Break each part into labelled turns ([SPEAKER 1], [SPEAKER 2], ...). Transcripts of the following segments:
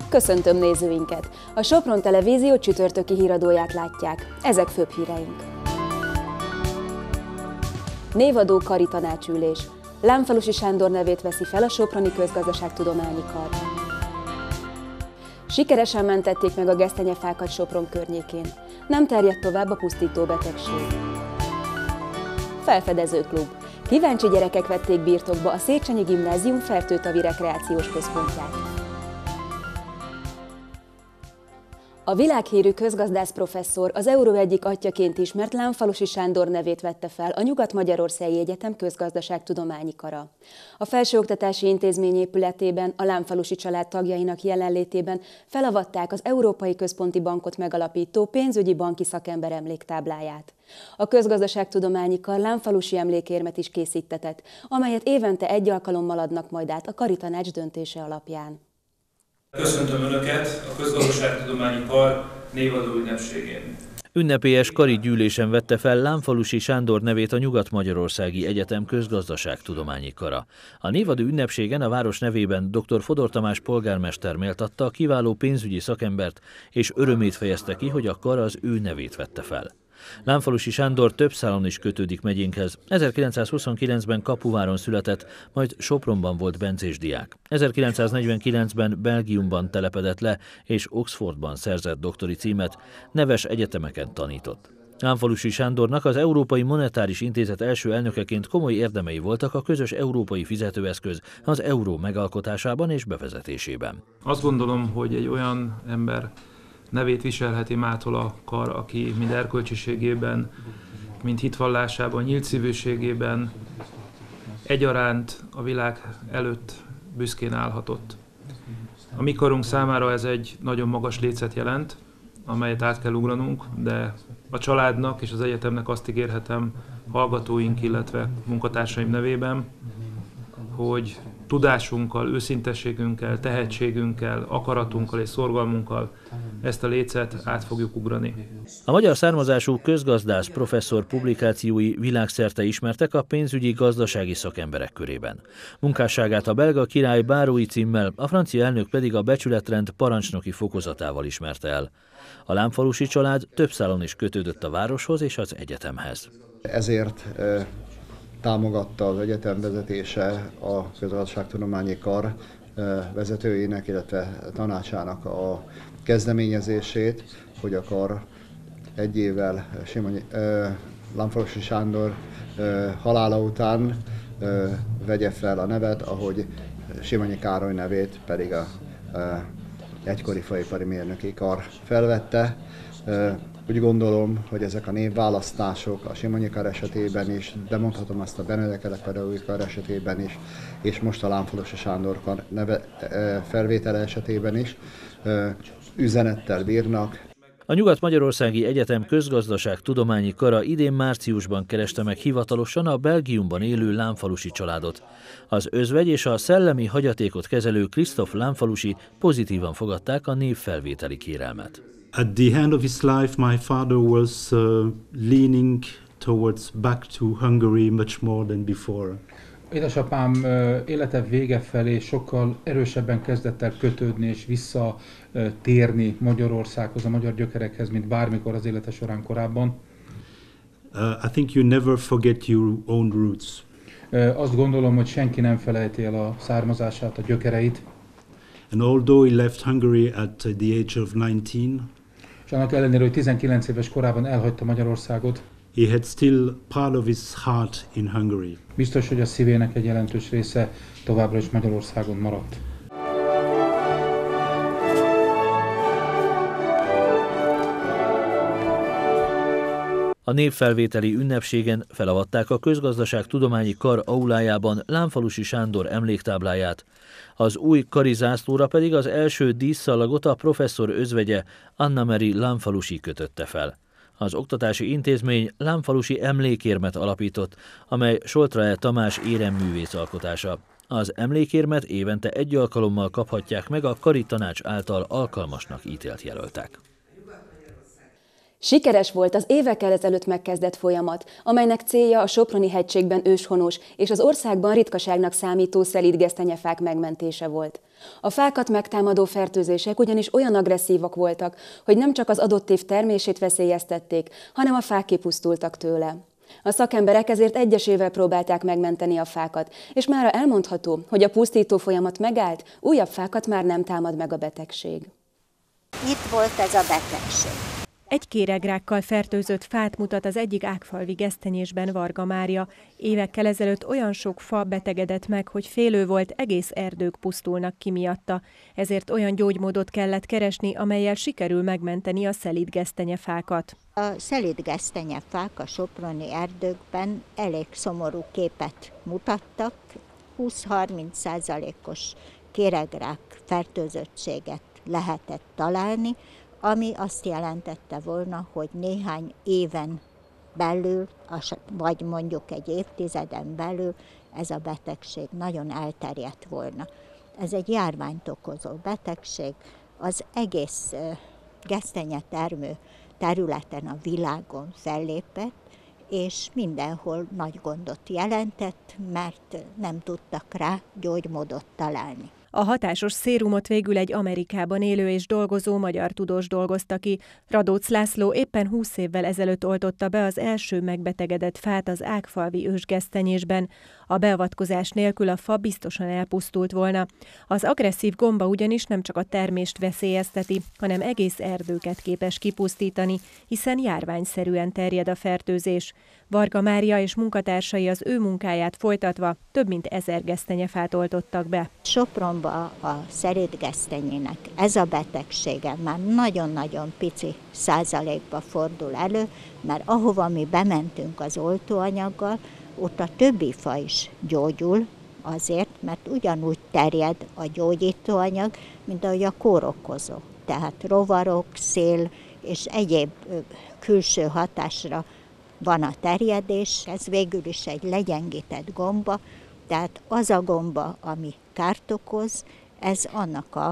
[SPEAKER 1] Köszöntöm nézőinket! A Sopron Televízió csütörtöki híradóját látják. Ezek főbb híreink. Névadó kari tanácsülés. Lámfalusi Sándor nevét veszi fel a Soproni Közgazdaságtudományi Kar. Sikeresen mentették meg a gesztenyefákat Sopron környékén. Nem terjedt tovább a pusztító betegség. Felfedező klub. Kíváncsi gyerekek vették birtokba a Széchenyi Gimnázium Fertőtavi rekreációs központját. A világhírű közgazdász professzor az euró egyik atyjaként ismert Lámfalusi Sándor nevét vette fel a Nyugat-Magyarországi Egyetem Közgazdaságtudományi Kara. A Felsőoktatási Intézmény épületében a Lámfalusi család tagjainak jelenlétében felavatták az Európai Központi Bankot megalapító pénzügyi banki szakember emléktábláját. A Közgazdaságtudományi Kar lámfalusi emlékérmet is készítetett, amelyet évente egy alkalommal adnak majd át a kari tanács döntése alapján.
[SPEAKER 2] Köszöntöm Önöket a Közgazdaságtudományi Kar névadó ünnepségén.
[SPEAKER 3] Ünnepélyes kari gyűlésen vette fel Lámfalusi Sándor nevét a Nyugat-Magyarországi Egyetem Közgazdaságtudományi Kara. A névadó ünnepségen a város nevében dr. Fodor Tamás polgármester méltatta a kiváló pénzügyi szakembert, és örömét fejezte ki, hogy a kar az ő nevét vette fel. Lámfalusi Sándor több szálon is kötődik megyénkhez. 1929-ben Kapuváron született, majd Sopronban volt bencés diák. 1949-ben Belgiumban telepedett le, és Oxfordban szerzett doktori címet, neves egyetemeken tanított. Lámfalusi Sándornak az Európai Monetáris Intézet első elnökeként komoly érdemei voltak a közös európai fizetőeszköz, az euró megalkotásában és bevezetésében.
[SPEAKER 2] Azt gondolom, hogy egy olyan ember nevét viselheti mától a kar, aki mind erkölcsiségében, mind hitvallásában, nyílt szívűségében egyaránt a világ előtt büszkén állhatott. A mi karunk számára ez egy nagyon magas lécet jelent, amelyet át kell ugranunk, de a családnak és az egyetemnek azt ígérhetem hallgatóink, illetve munkatársaim nevében, hogy tudásunkkal, őszintességünkkel, tehetségünkkel, akaratunkkal és szorgalmunkkal ezt a lécet át fogjuk ugrani.
[SPEAKER 3] A magyar származású közgazdász professzor publikációi világszerte ismertek a pénzügyi gazdasági szakemberek körében. Munkásságát a belga király bárói címmel, a francia elnök pedig a becsületrend parancsnoki fokozatával ismerte el. A lámfalusi család több szálon is kötődött a városhoz és az egyetemhez.
[SPEAKER 4] Ezért támogatta az egyetem vezetése a Közgazdaságtudományi Kar vezetőinek, illetve tanácsának a kezdeményezését, hogy a kar egy évvel Lámfalusi Sándor halála után vegye fel a nevet, ahogy Simonyi Károly nevét pedig a egykori faipari mérnöki kar felvette. Úgy gondolom, hogy ezek a névválasztások a Simonyi Kar esetében is, de mondhatom azt a Benedek Elek pedagógiai kar esetében is, és most a Lámfalusi Sándor kar neve felvétele esetében is üzenettel bírnak.
[SPEAKER 3] A Nyugat-Magyarországi Egyetem Közgazdaságtudományi Kara idén márciusban kereste meg hivatalosan a Belgiumban élő lámfalusi családot. Az özvegy és a szellemi hagyatékot kezelő Krisztof Lámfalusi pozitívan fogadták a névfelvételi kérelmet.
[SPEAKER 5] At the end of his life, my father was leaning towards back to Hungary much more than before.
[SPEAKER 6] Édesapám élete vége felé sokkal erősebben kezdett el kötődni és visszatérni Magyarországhoz, a magyar gyökerekhez, mint bármikor az élete során korábban.
[SPEAKER 5] I think you never forget your own roots.
[SPEAKER 6] Azt gondolom, hogy senki nem felejti el a származását, a gyökereit.
[SPEAKER 5] And although he left Hungary at the age of 19,
[SPEAKER 6] és annak ellenére, hogy 19 éves korában elhagyta Magyarországot,
[SPEAKER 5] he had still part of his heart in Hungary.
[SPEAKER 6] Biztos, hogy a szívének egy jelentős része továbbra is Magyarországon maradt.
[SPEAKER 3] A névfelvételi ünnepségen felavatták a Közgazdaságtudományi Kar aulájában Lámfalusi Sándor emléktábláját. Az új kari zászlóra pedig az első díszszalagot a professzor özvegye Anna-Mari Lámfalusi kötötte fel. Az oktatási intézmény lámfalusi emlékérmet alapított, amely Soltra Tamás éremművész alkotása. Az emlékérmet évente egy alkalommal kaphatják meg a kari tanács által alkalmasnak ítélt jelöltek.
[SPEAKER 1] Sikeres volt az évekkel ezelőtt megkezdett folyamat, amelynek célja a Soproni hegységben őshonos és az országban ritkaságnak számító szelíd gesztenyefák megmentése volt. A fákat megtámadó fertőzések ugyanis olyan agresszívak voltak, hogy nem csak az adott év termését veszélyeztették, hanem a fák kipusztultak tőle. A szakemberek ezért egyesével próbálták megmenteni a fákat, és mára elmondható, hogy a pusztító folyamat megállt, újabb fákat már nem támad meg a betegség.
[SPEAKER 7] Itt volt ez a betegség.
[SPEAKER 8] Egy kéregrákkal fertőzött fát mutat az egyik ágfalvi gesztenyésben Varga Mária. Évekkel ezelőtt olyan sok fa betegedett meg, hogy félő volt, egész erdők pusztulnak ki miatta. Ezért olyan gyógymódot kellett keresni, amellyel sikerül megmenteni a szelídgesztenyefákat.
[SPEAKER 7] A szelídgesztenyefák a soproni erdőkben elég szomorú képet mutattak. 20-30%-os kéregrák fertőzöttséget lehetett találni, ami azt jelentette volna, hogy néhány éven belül, vagy mondjuk egy évtizeden belül ez a betegség nagyon elterjedt volna. Ez egy járványt okozó betegség, az egész gesztenyetermő területen a világon fellépett, és mindenhol nagy gondot jelentett, mert nem tudtak rá gyógymódot találni.
[SPEAKER 8] A hatásos szérumot végül egy Amerikában élő és dolgozó magyar tudós dolgozta ki. Radóc László éppen 20 évvel ezelőtt oltotta be az első megbetegedett fát az ágfalvi ősgesztenyésben. A beavatkozás nélkül a fa biztosan elpusztult volna. Az agresszív gomba ugyanis nem csak a termést veszélyezteti, hanem egész erdőket képes kipusztítani, hiszen járványszerűen terjed a fertőzés. Varga Mária és munkatársai az ő munkáját folytatva több mint 1000 gesztenyefát oltottak be.
[SPEAKER 7] Sopronba a szelídgesztenyének ez a betegsége már nagyon-nagyon pici százalékba fordul elő, mert ahova mi bementünk az oltóanyaggal, ott a többi fa is gyógyul, azért, mert ugyanúgy terjed a gyógyítóanyag, mint ahogy a kórokozó. Tehát rovarok, szél és egyéb külső hatásra van a terjedés, ez végül is egy legyengített gomba, tehát az a gomba, ami kárt okoz, ez annak a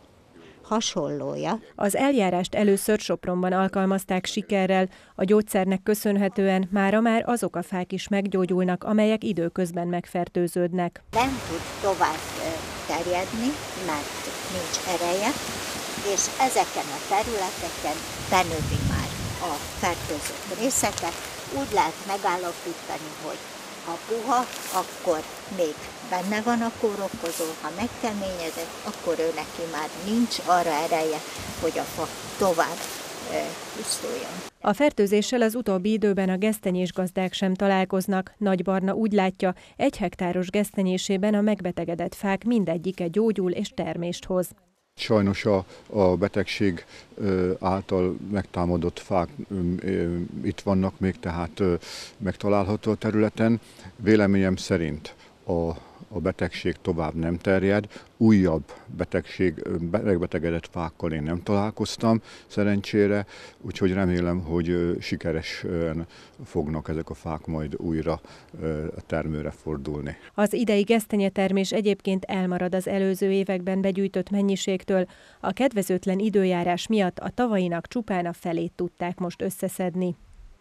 [SPEAKER 7] hasonlója.
[SPEAKER 8] Az eljárást először Sopronban alkalmazták sikerrel, a gyógyszernek köszönhetően mára már azok a fák is meggyógyulnak, amelyek időközben megfertőződnek.
[SPEAKER 7] Nem tud tovább terjedni, mert nincs ereje, és ezeken a területeken benövi már a fertőzött részeket. Úgy lehet megállapítani, hogy ha puha, akkor még benne van a kórokozó, ha megkeményedett, akkor ő neki már nincs arra ereje, hogy a fa tovább pusztuljon.
[SPEAKER 8] A fertőzéssel az utóbbi időben a gesztenyésgazdák sem találkoznak. Nagy Barna úgy látja, 1 hektáros gesztenyésében a megbetegedett fák mindegyike gyógyul és termést hoz.
[SPEAKER 9] Sajnos a betegség által megtámadott fák itt vannak még, tehát megtalálható a területen. Véleményem szerint a betegség tovább nem terjed, újabb megbetegedett fákkal én nem találkoztam szerencsére, úgyhogy remélem, hogy sikeresen fognak ezek a fák majd újra a termőre fordulni.
[SPEAKER 8] Az idei gesztenyetermés egyébként elmarad az előző években begyűjtött mennyiségtől. A kedvezőtlen időjárás miatt a tavainak csupán a felét tudták most összeszedni.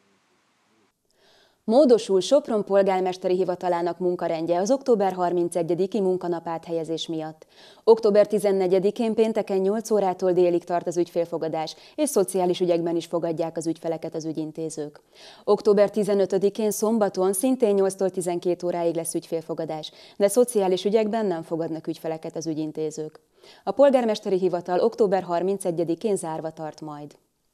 [SPEAKER 1] Módosul Sopron polgármesteri hivatalának munkarendje az október 31-i munkanap áthelyezés miatt. Október 14-én pénteken 8 órától délig tart az ügyfélfogadás, és szociális ügyekben is fogadják az ügyfeleket az ügyintézők. Október 15-én szombaton szintén 8-tól 12 óráig lesz ügyfélfogadás, de szociális ügyekben nem fogadnak ügyfeleket az ügyintézők. A polgármesteri hivatal október 31-én zárva tart majd.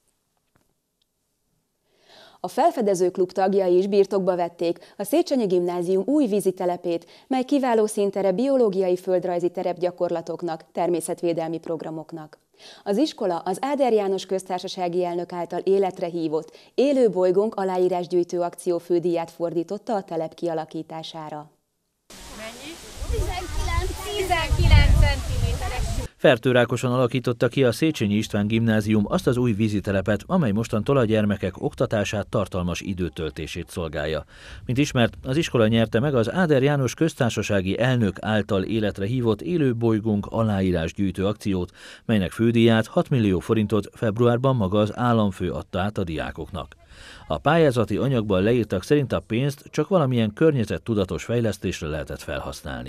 [SPEAKER 1] A Felfedező Klub tagjai is birtokba vették a Széchenyi Gimnázium új vízitelepét, mely kiváló színtere biológiai földrajzi terepgyakorlatoknak, természetvédelmi programoknak. Az iskola az Áder János köztársasági elnök által életre hívott Élő bolygónk aláírásgyűjtő akció fődíját fordította a telep kialakítására.
[SPEAKER 10] Mennyi? 19 centiméteres.
[SPEAKER 3] Fertőrákosan alakította ki a Széchenyi István Gimnázium azt az új vízitelepet, amely mostantól a gyermekek oktatását, tartalmas időtöltését szolgálja. Mint ismert, az iskola nyerte meg az Áder János köztársasági elnök által életre hívott Élő bolygónk aláírásgyűjtő akciót, melynek fődíját 6 millió forintot februárban maga az államfő adta át a diákoknak. A pályázati anyagban leírtak szerint a pénzt csak valamilyen környezettudatos fejlesztésre lehetett felhasználni.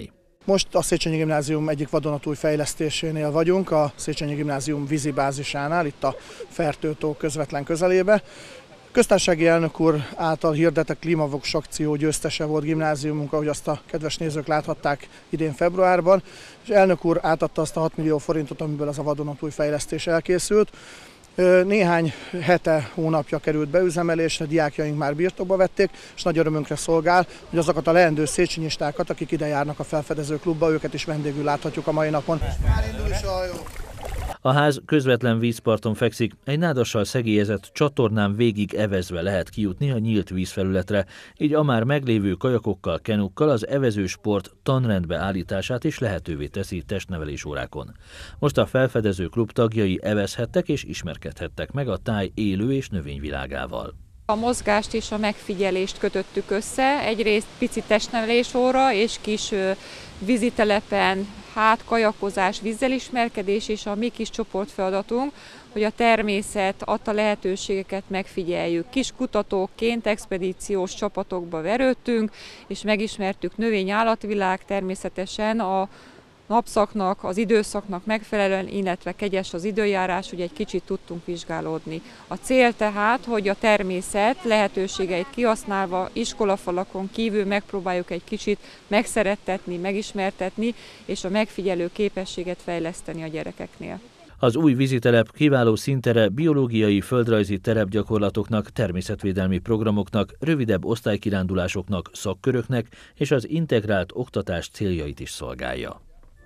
[SPEAKER 11] Most a Széchenyi Gimnázium egyik vadonatúj fejlesztésénél vagyunk, a Széchenyi Gimnázium vízibázisánál, itt a Fertőtó közvetlen közelébe. Köztársasági elnök úr által hirdetett klímavoks akció győztese volt gimnáziumunk, ahogy azt a kedves nézők láthatták idén februárban, és elnök úr átadta azt a 6 millió forintot, amiből az a vadonatúj fejlesztés elkészült. Néhány hete, hónapja került beüzemelésre, diákjaink már birtokba vették, és nagy örömünkre szolgál, hogy azokat a leendő széchenyistákat, akik ide járnak a felfedező klubba, őket is vendégül láthatjuk a mai napon. Már indul is a hajó.
[SPEAKER 3] A ház közvetlen vízparton fekszik, egy nádassal szegélyezett csatornán végig evezve lehet kijutni a nyílt vízfelületre, így a már meglévő kajakokkal, kenukkal az evezősport tanrendbe állítását is lehetővé teszi testnevelés órákon. Most a felfedező klub tagjai evezhettek és ismerkedhettek meg a táj élő és növényvilágával.
[SPEAKER 10] A mozgást és a megfigyelést kötöttük össze, egyrészt pici testnevelés óra és kis vízitelepen, kajakozás, vízzel ismerkedés, és a mi kis csoportfeladatunk, hogy a természet adta lehetőségeket megfigyeljük. Kis kutatóként expedíciós csapatokba verődtünk, és megismertük növény-állatvilág, természetesen a napszaknak, az időszaknak megfelelően, illetve kegyes az időjárás, hogy egy kicsit tudtunk vizsgálódni. A cél tehát, hogy a természet lehetőségeit kihasználva iskolafalakon kívül megpróbáljuk egy kicsit megszerettetni, megismertetni, és a megfigyelő képességet fejleszteni a gyerekeknél.
[SPEAKER 3] Az új vízitelep kiváló színtere biológiai, földrajzi terepgyakorlatoknak, természetvédelmi programoknak, rövidebb osztálykirándulásoknak, szakköröknek és az integrált oktatás céljait is szolgálja.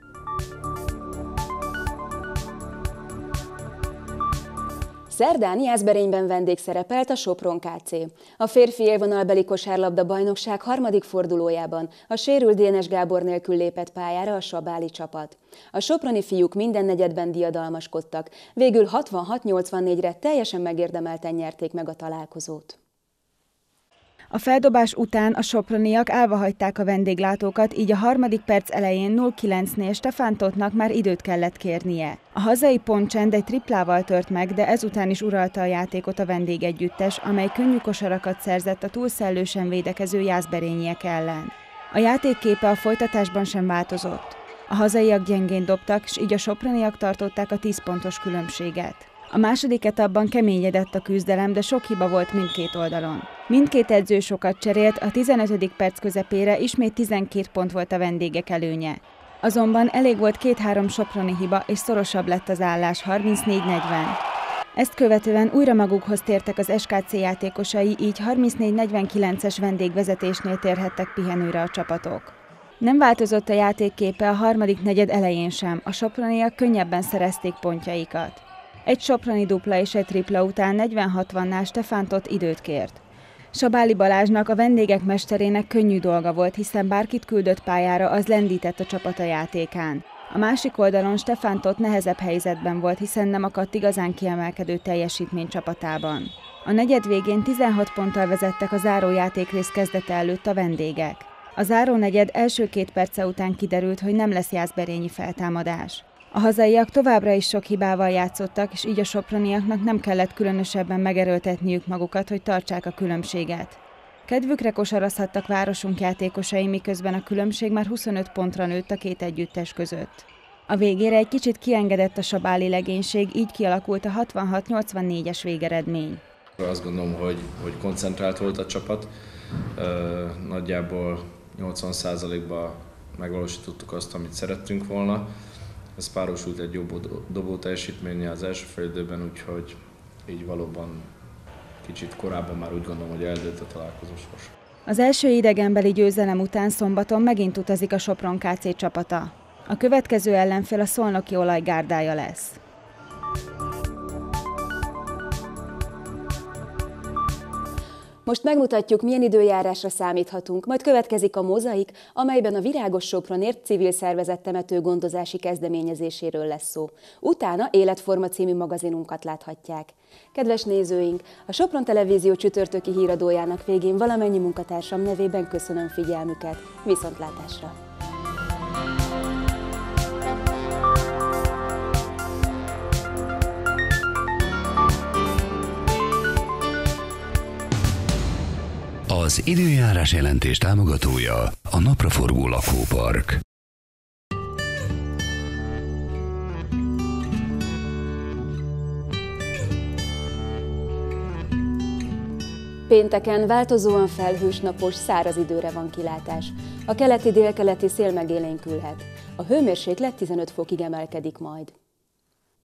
[SPEAKER 1] Szerdán Jászberényben vendégszerepelt a Sopron KC. A férfi élvonalbeli kosárlabda bajnokság harmadik fordulójában a sérült Dénes Gábor nélkül lépett pályára a sabáli csapat. A soproni fiúk minden negyedben diadalmaskodtak, végül 66-84-re teljesen megérdemelten nyerték meg a találkozót.
[SPEAKER 12] A feldobás után a soproniak állva hagyták a vendéglátókat, így a harmadik perc elején 0-9-nél Stefán Tottnak már időt kellett kérnie. A hazai pontcsend egy triplával tört meg, de ezután is uralta a játékot a vendégegyüttes, amely könnyű kosarakat szerzett a túlszellősen védekező jászberényiek ellen. A játékképe a folytatásban sem változott. A hazaiak gyengén dobtak, és így a soproniak tartották a 10 pontos különbséget. A második etapban keményedett a küzdelem, de sok hiba volt mindkét oldalon. Mindkét edző sokat cserélt, a 15. perc közepére ismét 12 pont volt a vendégek előnye. Azonban elég volt 2-3 soproni hiba, és szorosabb lett az állás 34-40. Ezt követően újra magukhoz tértek az SKC játékosai, így 34-49-es vendégvezetésnél térhettek pihenőre a csapatok. Nem változott a játékképe a harmadik negyed elején sem, a soproniak könnyebben szerezték pontjaikat. Egy soproni dupla és egy tripla után 40-60-nál Stefán Tott időt kért. Sabáli Balázsnak, a vendégek mesterének könnyű dolga volt, hiszen bárkit küldött pályára, az lendített a csapata játékán. A másik oldalon Stefán Tott nehezebb helyzetben volt, hiszen nem akadt igazán kiemelkedő teljesítmény csapatában. A negyed végén 16 ponttal vezettek a zárójátékrész kezdete előtt a vendégek. A zárónegyed első 2 perce után kiderült, hogy nem lesz jászberényi feltámadás. A hazaiak továbbra is sok hibával játszottak, és így a soproniaknak nem kellett különösebben megerőltetniük magukat, hogy tartsák a különbséget. Kedvükre kosarazhattak városunk játékosai, miközben a különbség már 25 pontra nőtt a két együttes között. A végére egy kicsit kiengedett a sabáli legénység, így kialakult a 66-84-es végeredmény.
[SPEAKER 13] Azt gondolom, hogy koncentrált volt a csapat, nagyjából 80%-ban megvalósítottuk azt, amit szerettünk volna. Ez párosult egy jobb dobó teljesítménye az első fél időben, úgyhogy így valóban kicsit korábban már úgy gondolom, hogy eldőlt a találkozó sors.
[SPEAKER 12] Az első idegenbeli győzelem után szombaton megint utazik a Sopron KC csapata. A következő ellenfél a Szolnoki Olajgárdája lesz.
[SPEAKER 1] Most megmutatjuk, milyen időjárásra számíthatunk, majd következik a Mozaik, amelyben a Virágos Sopronért civil szervezet temetőgondozási kezdeményezéséről lesz szó. Utána Életforma című magazinunkat láthatják. Kedves nézőink, a Sopron Televízió csütörtöki híradójának végén valamennyi munkatársam nevében köszönöm figyelmüket. Viszontlátásra!
[SPEAKER 14] Az időjárás jelentés támogatója a Napraforgó Lakópark.
[SPEAKER 1] Pénteken változóan felhős, napos, száraz időre van kilátás. A keleti-délkeleti szél megélénkülhet. A hőmérséklet 15 fokig emelkedik majd.